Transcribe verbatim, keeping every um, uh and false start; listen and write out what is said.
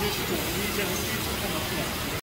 些是我们一些一起看到出来。